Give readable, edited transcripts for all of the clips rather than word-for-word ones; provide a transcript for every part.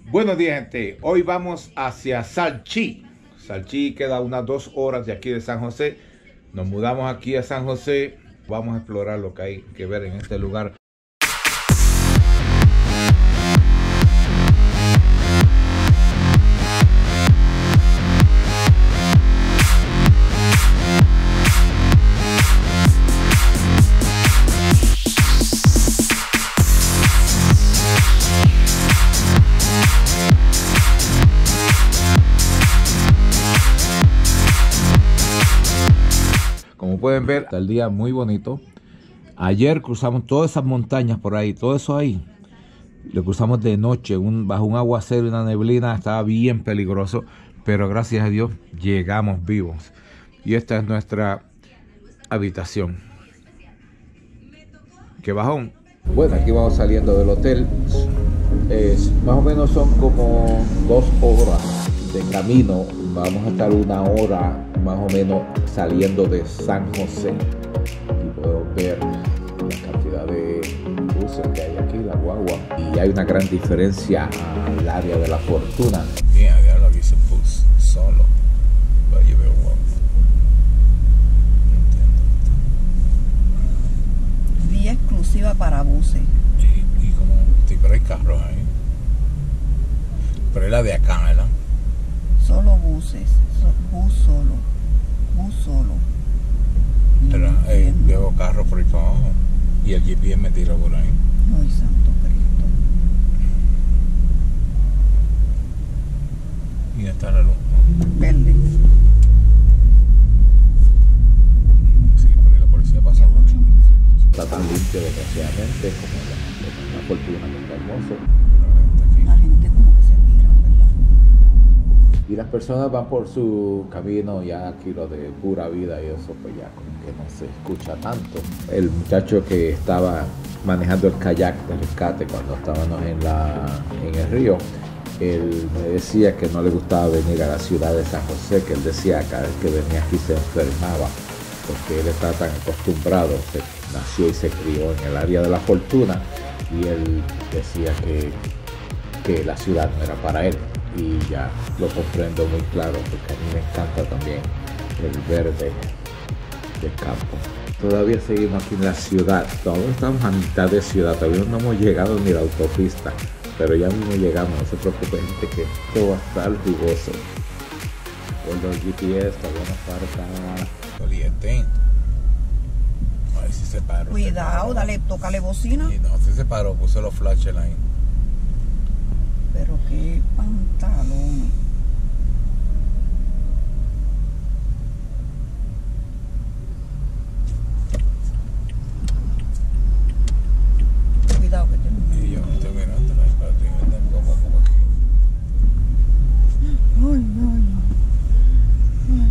Buenos días, gente. Hoy vamos hacia Salchi. Salchi queda unas 2 horas de aquí de San José. Nos mudamos aquí a San José. Vamos a explorar lo que hay que ver en este lugar. Como pueden ver, está el día muy bonito. Ayer cruzamos todas esas montañas por ahí, todo eso ahí. Lo cruzamos de noche, bajo un aguacero y una neblina, estaba bien peligroso. Pero gracias a Dios llegamos vivos. Y esta es nuestra habitación. ¡Qué bajón! Bueno, aquí vamos saliendo del hotel. Más o menos son como 2 horas de camino. Vamos a estar 1 hora más o menos saliendo de San José. Aquí podemos ver la cantidad de buses que hay aquí, la guagua. Y hay una gran diferencia al área de La Fortuna. Bien, ya lo hice bus solo. Pero yo veo guapo. No entiendo. Vía exclusiva para buses. Y como, sí, pero hay carros ahí. Pero es la de acá, ¿verdad? Solo buses. Bus solo. Bus solo. Pero veo carros por ahí para abajo. Y el GPS me tira por ahí. Ay, santo Cristo. Y ya está la luz. Verde. Sí, por ahí la policía pasa mucho. Está tan limpio desgraciadamente como la Fortuna, que está hermoso. La gente como que se tira, ¿verdad? Y las personas van por su camino, ya aquí lo de pura vida y eso pues ya como que no se escucha tanto. El muchacho que estaba manejando el kayak de rescate cuando estábamos en el río, él me decía que no le gustaba venir a la ciudad de San José, que él decía que cada vez que venía aquí se enfermaba, porque él está tan acostumbrado, nació y se crió en el área de La Fortuna, y él decía que la ciudad no era para él. Y ya lo comprendo muy claro, porque a mí me encanta también el verde del campo. Todavía seguimos aquí en la ciudad, todavía estamos a mitad de ciudad, todavía no hemos llegado ni a la autopista, pero ya mismo llegamos, no se preocupen, gente, que esto va a estar jugoso. Con los GPS todavía nos falta. Oliente. A ver si se paró. Cuidado, dale, tócale bocina. Y no, si se paró, puse los flashes ahí. Pero qué pantalón. Cuidado que te... Y yo estoy mirando la espalda y me dan como aquí. Ay, ay, ay.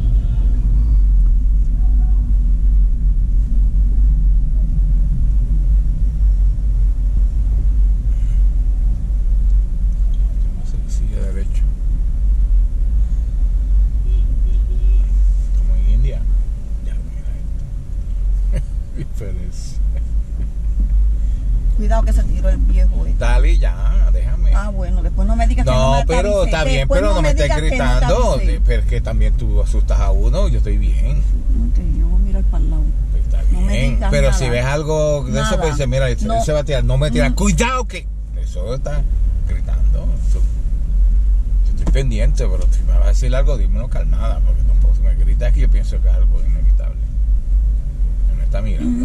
Sigue derecho. Como en India. Ya mira esto. Diferencia. Cuidado que se tiró el viejo este. Dale ya, déjame. Ah, bueno, después no me digas que no No, me pero avisé. está bien, Después pero no me estés digas que no te gritando. avisé. Pero es que también tú asustas a uno. Yo estoy bien. No te yo voy a mirar para el lado. Pues está No me bien. digas Pero nada. si ves algo de eso, Nada. pues dice, mira, él No. se va a tirar. No me tiras. Cuidado que. Eso está gritando. Yo estoy pendiente, pero si me vas a decir algo, dímelo calmada. Porque tampoco si me gritas que yo pienso que es algo inevitable. Me está mirando.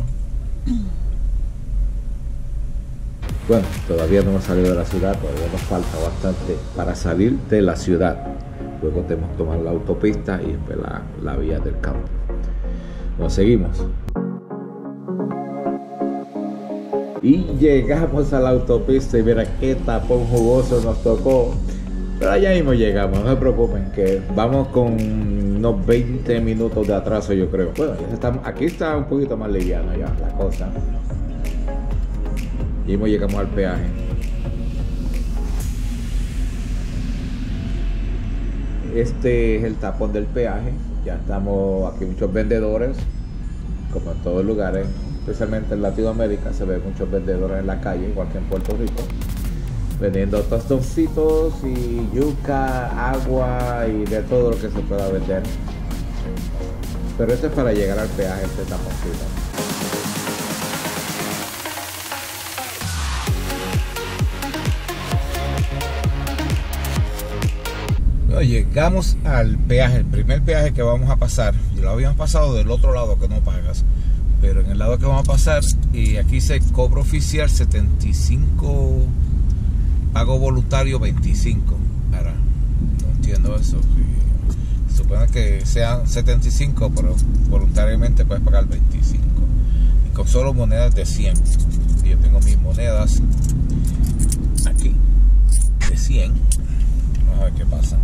Bueno, todavía no hemos salido de la ciudad, todavía nos falta bastante para salir de la ciudad. Luego tenemos que tomar la autopista y después la vía del campo. Nos seguimos. Y llegamos a la autopista y mira qué tapón jugoso nos tocó. Pero allá mismo llegamos, no se preocupen que vamos con unos 20 minutos de atraso, yo creo. Bueno, aquí está un poquito más liviana ya la cosa. Y llegamos al peaje. Este es el tapón del peaje. Ya estamos aquí, muchos vendedores, como en todos los lugares, especialmente en Latinoamérica se ven muchos vendedores en la calle, igual que en Puerto Rico. vendiendo tostoncitos y yuca, agua y de todo lo que se pueda vender. Pero esto es para llegar al peaje, este taponcito. Llegamos al peaje, el primer peaje que vamos a pasar. Lo habíamos pasado del otro lado que no pagas, pero en el lado que vamos a pasar, y aquí dice cobro oficial 75, pago voluntario 25. Ahora, no entiendo eso. Se supone que sean 75, pero voluntariamente puedes pagar 25. Y con solo monedas de 100. Y yo tengo mis monedas aquí de 100. Vamos a ver qué pasa.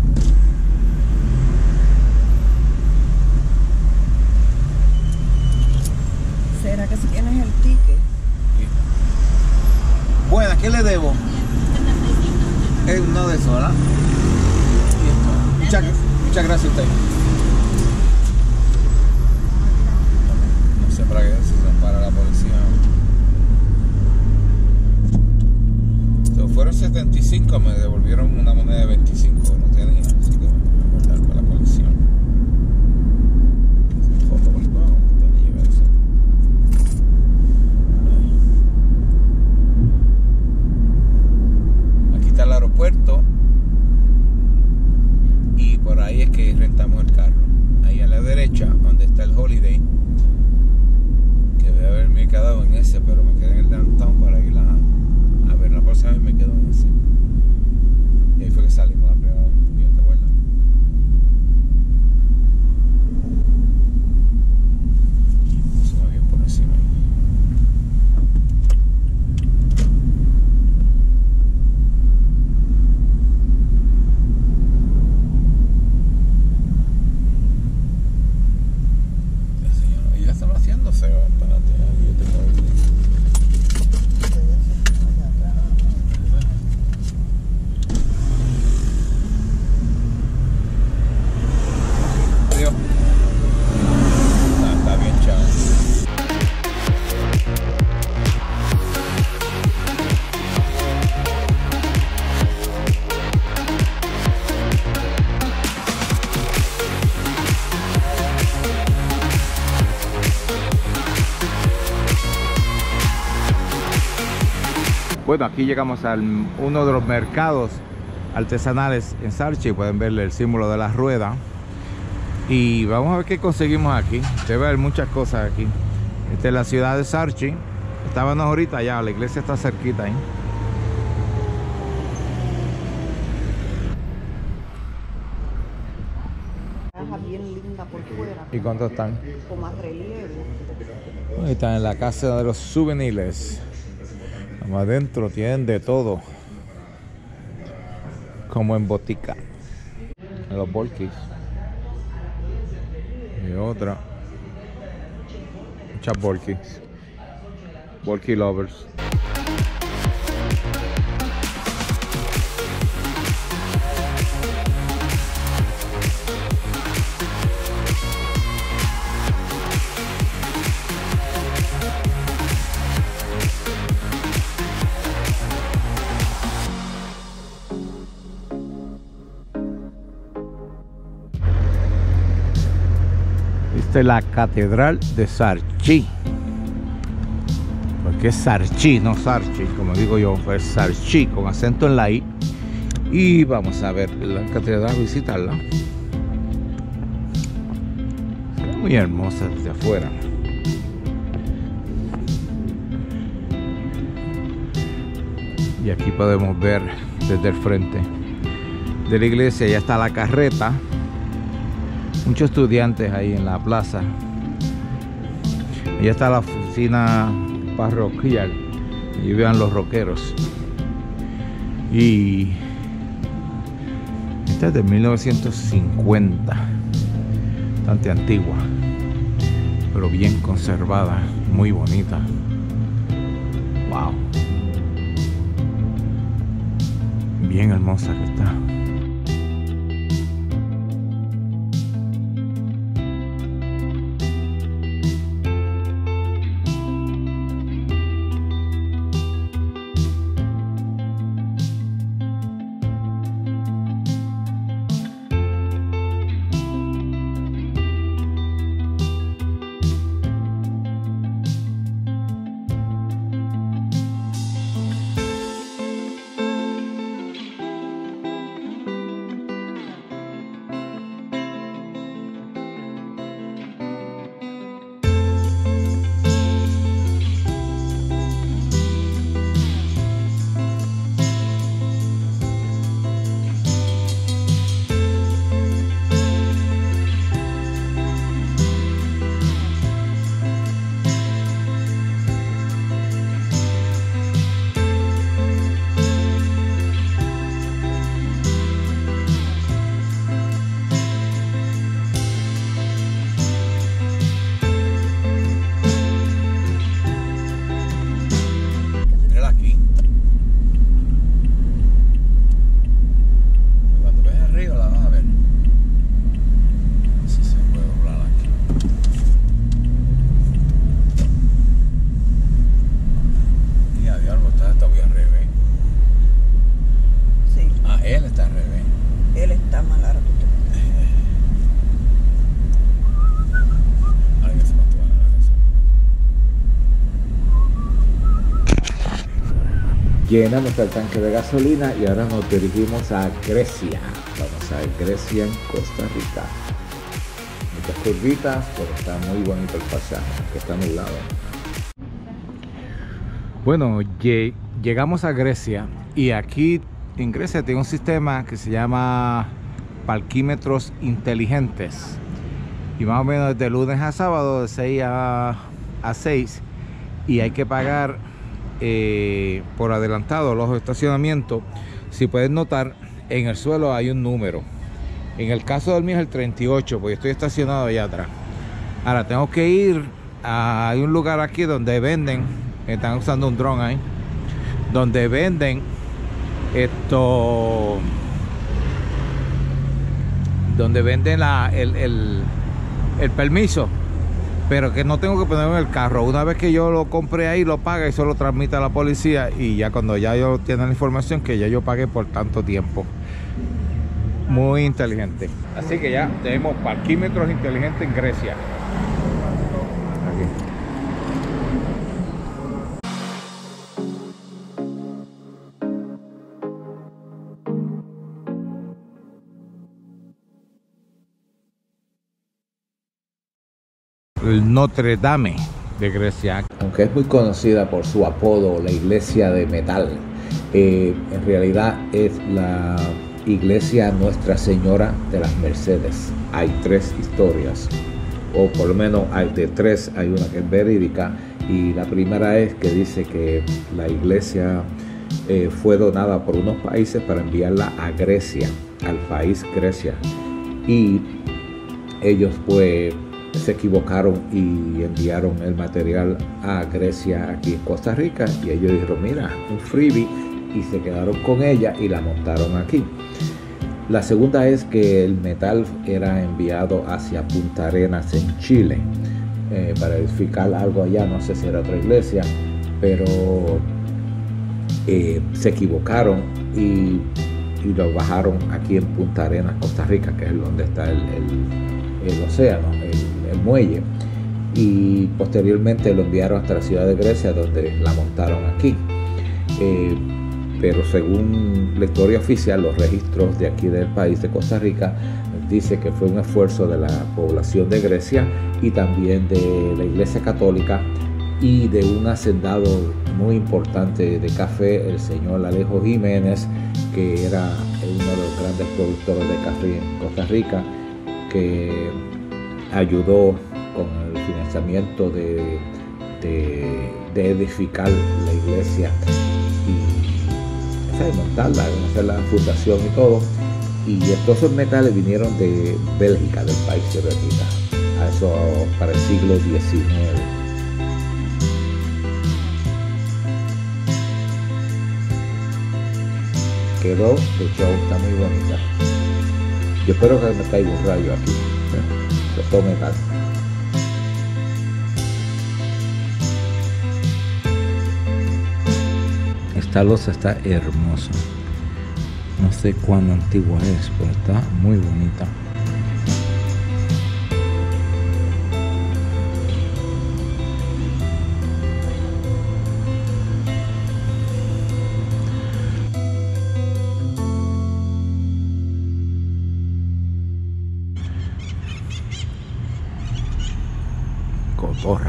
¿Será que si tienes el ticket? Bueno, ¿qué le debo? Es uno de esos, ¿verdad? Muchas gracias a usted. No sé para qué si se para la policía. Entonces, fueron 75, me devolvieron una moneda de 25, no tenía, así que voy a guardar para la colección. Foto por todo, ¿dónde lleva eso? Aquí está el aeropuerto y por ahí es que rentamos el carro. Ahí a la derecha, donde está el Holiday, que debe haberme quedado en ese, pero me quedé en el downtown para ir a ver la próxima vez, me quedo en ese. Y ahí fue que salimos la primera vez, ¿te acuerdas? Pusimos bien por encima. Ya, señora, ya están haciéndose. Espérate, yo tengo el... Está bien, chaval. Bueno, aquí llegamos a uno de los mercados artesanales en Sarchi. Pueden ver el símbolo de la rueda. Y vamos a ver qué conseguimos aquí. Usted va a ver muchas cosas aquí. Esta es la ciudad de Sarchi. Estábamos ahorita allá, la iglesia está cerquita ahí. Caja bien linda por fuera. ¿Y cuántos están? Con más relieve. Ahí están en la casa de los souvenirs. Vamos adentro, tienen de todo. Como en botica. En los Volkis. Y otra. Muchas Volkis. Volky lovers. Esta es la catedral de Sarchi. Porque es Sarchi, no Sarchi, como digo yo, es Sarchi con acento en la I. Y vamos a ver la catedral, visitarla. Se ve muy hermosa desde afuera. Y aquí podemos ver desde el frente de la iglesia, ya está la carreta. Muchos estudiantes ahí en la plaza. Ya está la oficina parroquial. Y vean los rockeros. Y esta es de 1950. Bastante antigua, pero bien conservada. Muy bonita. Wow. Bien hermosa que está. llenamos el tanque de gasolina y ahora nos dirigimos a Grecia. Vamos a Grecia en Costa Rica. Muchas curvitas, pero está muy bonito el pasaje, que está nublado. Bueno, llegamos a Grecia y aquí en Grecia tiene un sistema que se llama parquímetros inteligentes. Y más o menos de lunes a sábado de 6 a 6 y hay que pagar por adelantado los estacionamientos. Si puedes notar, en el suelo hay un número. En el caso del mío es el 38, porque estoy estacionado allá atrás. Ahora tengo que ir hay un lugar aquí donde venden, están usando un dron ahí, donde venden donde venden el permiso, pero que no tengo que ponerlo en el carro. Una vez que yo lo compré ahí, lo paga y solo transmite a la policía, y ya cuando ya yo tiene la información que ya yo pagué por tanto tiempo. Muy inteligente. Así que ya tenemos parquímetros inteligentes en Grecia. Aquí. El Notre Dame de Grecia. Aunque es muy conocida por su apodo, la iglesia de metal, en realidad es la iglesia Nuestra Señora de las Mercedes. Hay 3 historias, o por lo menos hay de 3, hay una que es verídica, y la primera es que dice que la iglesia fue donada por unos países para enviarla a Grecia, al país Grecia, y ellos pues se equivocaron y enviaron el material a Grecia aquí en Costa Rica, y ellos dijeron, mira, un freebie, y se quedaron con ella y la montaron aquí. La segunda es que el metal era enviado hacia Punta Arenas en Chile para edificar algo allá, no sé si era otra iglesia, pero se equivocaron y lo bajaron aquí en Punta Arenas, Costa Rica, que es donde está el océano, el muelle, y posteriormente lo enviaron hasta la ciudad de Grecia, donde la montaron aquí. Pero según la historia oficial, los registros de aquí del país de Costa Rica dice que fue un esfuerzo de la población de Grecia y también de la Iglesia Católica y de un hacendado muy importante de café, el señor Alejo Jiménez, que era uno de los grandes productores de café en Costa Rica, que ayudó con el financiamiento de edificar la iglesia y montarla, hacer la fundación y todo. Y todos esos metales vinieron de Bélgica, del país de Bélgica, a eso para el siglo XIX. Quedó de show, está muy bonita. Yo espero que me caiga un rayo aquí, de todo metal. Esta losa está hermosa. No sé cuán antigua es, pero está muy bonita. Cotorra.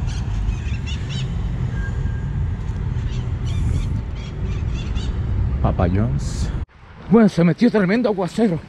Papa John's. Bueno, se metió tremendo aguacero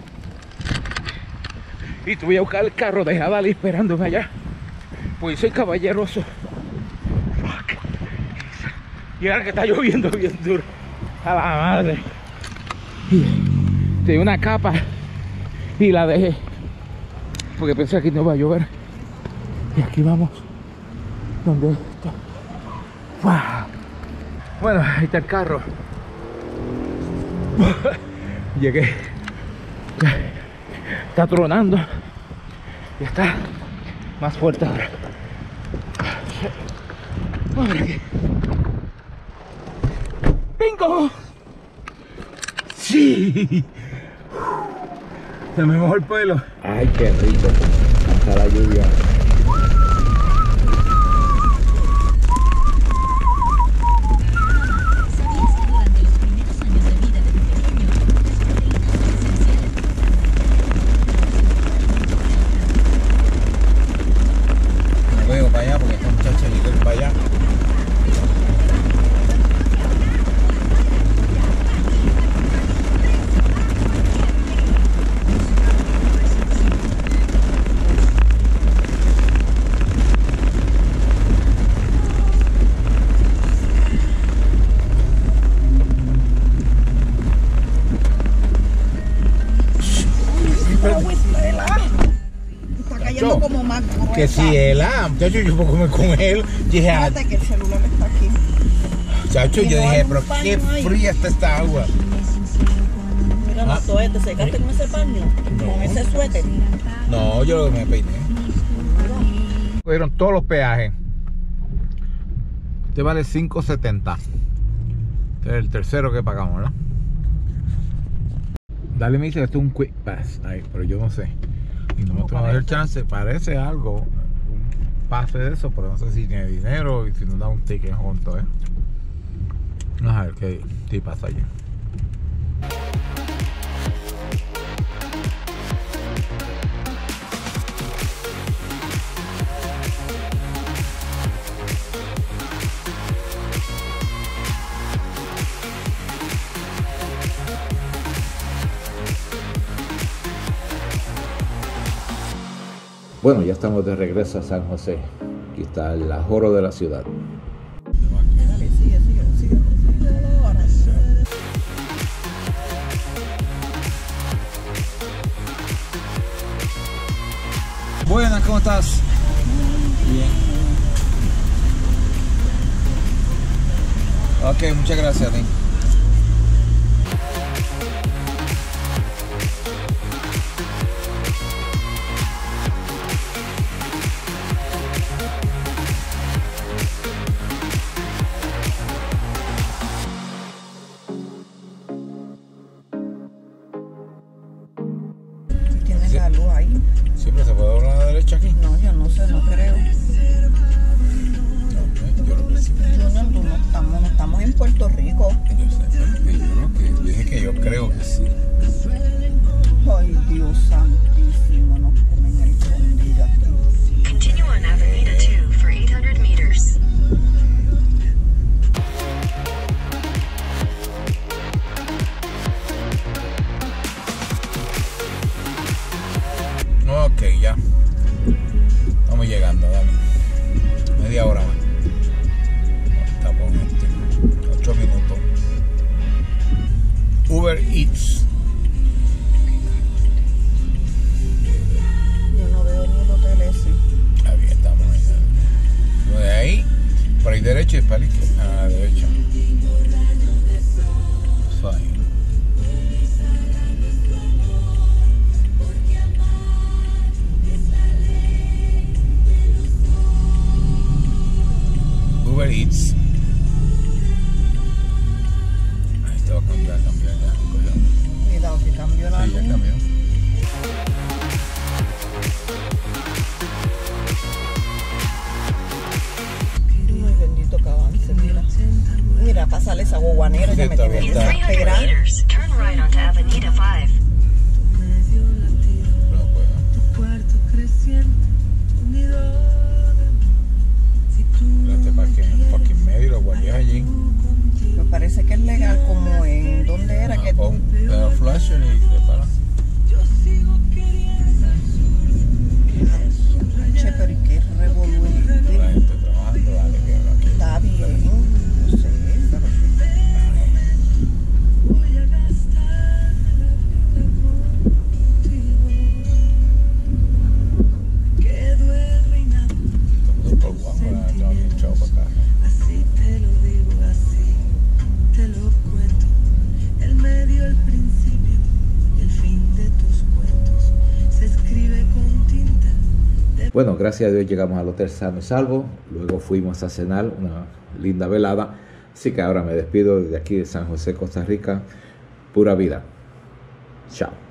y tuve a buscar el carro, dejé a Dalí esperándome allá, pues soy caballeroso. Fuck. Y ahora que está lloviendo bien duro, a la madre, y tenía una capa y la dejé porque pensé que no iba a llover, y aquí vamos donde está. Wow. Bueno, ahí está el carro. Llegué, está tronando y está más fuerte ahora. Vamos aquí. ¡Bingo! ¡Sí! Se me mojó el pelo. Ay, qué rico. Hasta la lluvia. como más gruesa. Que si él, muchacho, yo puedo comer con él. Dije, Fíjate que el celular está aquí. muchacho, Y yo no dije, hay un pero paño qué ahí. fría está esta agua. Mira, no, ¿te secaste con ese paño? No. Con ese suéter. No, yo me peiné. Cogieron todos los peajes. Este vale $5.70. Este es el tercero que pagamos, ¿verdad? Dale, me dice que esto es un quick pass. Ay, pero yo no sé. Y no me tomamos el chance. Parece algo. Un pase de eso, pero no sé si tiene dinero y si nos da un ticket junto, ¿eh? Vamos a ver qué pasa allí. Bueno, ya estamos de regreso a San José. Aquí está el ajoro de la ciudad. Dale, sigue. Ahora. Buenas, ¿cómo estás? Bien. Ok, muchas gracias, Lynn. ¿Tienes la luz ahí? ¿Siempre se puede doblar a la derecha aquí? No, yo no sé, no creo. No, yo creo que sí. Junior, no estamos en Puerto Rico. Yo sé, pero yo dije que yo creo que sí. Ay, Dios santísimo, nos comen el condillo aquí. Continue on Avenida 2 for 800 meters. Ok, ya. Estamos llegando, dame. Media hora más. Estamos 8 minutos. Uber Eats. Yo no veo ni el hotel ese. Ahí estamos ahí. De ahí, por ahí derecho y para la izquierda. A la derecha. Eso ahí. Uber Eats. Ahí te va a cambiar ya. Cuidado que cambió la Sí, ya luz. cambió. Ay, bendito que avance, mira. Mira, pásale esa guaguanera, ya me Sí, tiene In está. 300 desesperada. meters, turn right onto Avenida 5. No puedo. Este parque en medio y los guardias allí. Me parece que es legal como en... ¿Dónde era que tú? Pon flasher y te paran. Che, pero ¿y qué revolú? La gente trabajando, dale, que aquí. Está bien, no sé, pero... Todo por guapo, tengo que echar para acá. Así te lo digo, así te lo cuento. El medio, el principio y el fin de tus cuentos se escribe con tinta. Bueno, gracias a Dios llegamos al hotel sano y salvo. Luego fuimos a cenar, una linda velada. Así que ahora me despido desde aquí de San José, Costa Rica. Pura vida. Chao.